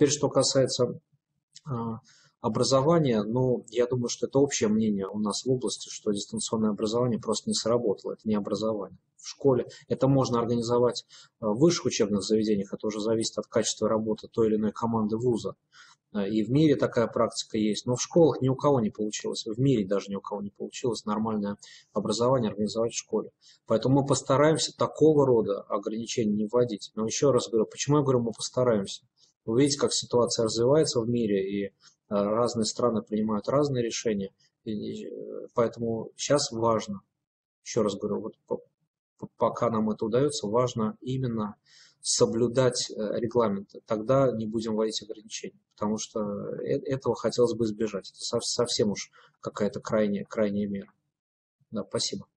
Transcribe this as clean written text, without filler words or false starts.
Теперь, что касается образования, ну, я думаю, что это общее мнение у нас в области, что дистанционное образование просто не сработало, это не образование. В школе это можно организовать в высших учебных заведениях, это уже зависит от качества работы той или иной команды вуза. И в мире такая практика есть, но в школах ни у кого не получилось, в мире даже ни у кого не получилось нормальное образование организовать в школе. Поэтому мы постараемся такого рода ограничений не вводить. Но еще раз говорю, почему я говорю, мы постараемся? Вы видите, как ситуация развивается в мире, и разные страны принимают разные решения. И поэтому сейчас важно, еще раз говорю, вот пока нам это удается, важно именно соблюдать регламенты. Тогда не будем вводить ограничения, потому что этого хотелось бы избежать. Это совсем уж какая-то крайняя мера. Да, спасибо.